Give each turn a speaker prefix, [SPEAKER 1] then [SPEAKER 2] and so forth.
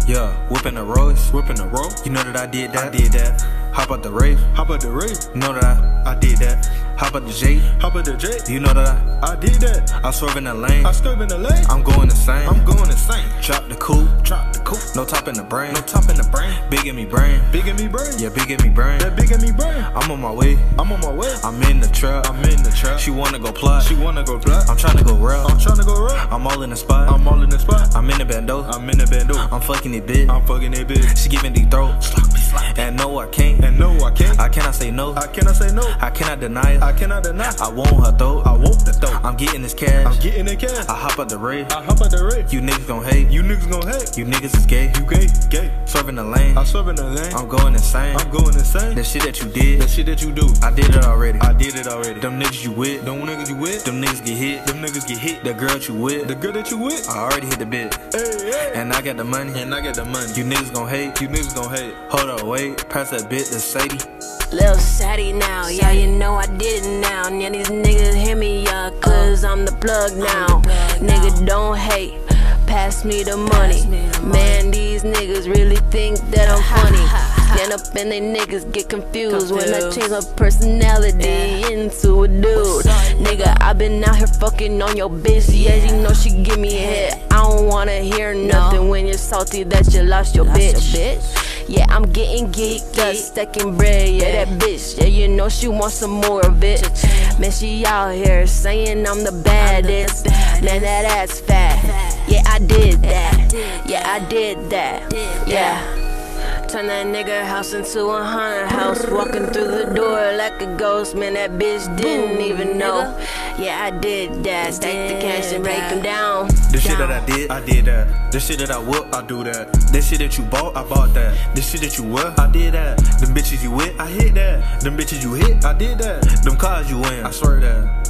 [SPEAKER 1] Yeah, whipping the Royce.
[SPEAKER 2] Whipping the roll.
[SPEAKER 1] You know that I did that.
[SPEAKER 2] I did that.
[SPEAKER 1] Hop out the Wraith.
[SPEAKER 2] Hop out the Wraith.
[SPEAKER 1] You know that
[SPEAKER 2] I did that.
[SPEAKER 1] Hop out the J.
[SPEAKER 2] Hop out the J.
[SPEAKER 1] You know that
[SPEAKER 2] I did that.
[SPEAKER 1] I swerve in the lane.
[SPEAKER 2] I swerve in the lane.
[SPEAKER 1] I'm going insane.
[SPEAKER 2] I'm going insane.
[SPEAKER 1] Drop the coupe.
[SPEAKER 2] Drop the coupe.
[SPEAKER 1] No top in the brain.
[SPEAKER 2] No top in the brain.
[SPEAKER 1] Big in me brain.
[SPEAKER 2] Big in me brain.
[SPEAKER 1] Yeah, big in me brain.
[SPEAKER 2] That big in me brain.
[SPEAKER 1] I'm on my way.
[SPEAKER 2] I'm on my way.
[SPEAKER 1] I'm in the trap.
[SPEAKER 2] I'm in the trap.
[SPEAKER 1] She wanna go plot.
[SPEAKER 2] She wanna go plot.
[SPEAKER 1] I'm tryna go real.
[SPEAKER 2] I'm tryna go real.
[SPEAKER 1] I'm all in the spot.
[SPEAKER 2] I'm all in the spot.
[SPEAKER 1] I'm in the bando.
[SPEAKER 2] I'm in the bando.
[SPEAKER 1] I'm fucking it bitch.
[SPEAKER 2] I'm fucking it bitch.
[SPEAKER 1] She giving deep throat. And no, I can't.
[SPEAKER 2] And no, I can't.
[SPEAKER 1] I cannot say no.
[SPEAKER 2] I cannot say no.
[SPEAKER 1] I cannot deny it.
[SPEAKER 2] I cannot deny.
[SPEAKER 1] I want her throat.
[SPEAKER 2] I want the throat.
[SPEAKER 1] I'm getting this cash.
[SPEAKER 2] I'm getting the cash.
[SPEAKER 1] I hop out the Wraith.
[SPEAKER 2] I hop out the Wraith.
[SPEAKER 1] You niggas gon' hate.
[SPEAKER 2] You niggas gon' hate.
[SPEAKER 1] You niggas is gay.
[SPEAKER 2] You gay. Gay.
[SPEAKER 1] Swerving the lane.
[SPEAKER 2] I swerve in the lane.
[SPEAKER 1] I'm going insane.
[SPEAKER 2] I'm going insane.
[SPEAKER 1] The shit that you did.
[SPEAKER 2] The shit that you do.
[SPEAKER 1] I did it already.
[SPEAKER 2] I did it already.
[SPEAKER 1] Them niggas you with.
[SPEAKER 2] Them niggas you with.
[SPEAKER 1] Them niggas get hit.
[SPEAKER 2] Them niggas get hit.
[SPEAKER 1] The girl that you with.
[SPEAKER 2] The girl that you with.
[SPEAKER 1] I already hit the bit.
[SPEAKER 2] Hey, hey.
[SPEAKER 1] And I got the money.
[SPEAKER 2] And I got the money.
[SPEAKER 1] You niggas gon' hate.
[SPEAKER 2] You niggas gon' hate.
[SPEAKER 1] Hold up, wait. Pass that bit to Sadie.
[SPEAKER 3] Lil Sadie now, yeah, you know I did it now. Yeah, these niggas hear me, yeah, cause I'm the plug now. Nigga, don't hate, pass me the money. Man, these niggas really think that I'm funny. Stand up and they niggas get confused when I change my personality into a dude. Nigga, I been out here fucking on your bitch. Yeah, you know she give me a hit. I don't wanna hear nothing when you're salty that you lost your bitch. Yeah, I'm getting geeked up, stacking bread, yeah, that bitch. Yeah, you know she wants some more of it. Man, she out here saying I'm the baddest. Man, that ass fat. Yeah, I did that. Yeah, I did that. Yeah. Turn that nigga house into a haunted house. Walking through the door like a ghost. Man, that bitch didn't even know. Yeah, I did that. Stack the cash and break him down.
[SPEAKER 1] The shit that I did that. The shit that I whip, I do that. The shit that you bought, I bought that. The shit that you wear, I did that. Them bitches you with, I hit that. Them bitches you hit, I did that. Them cars you in, I swear that.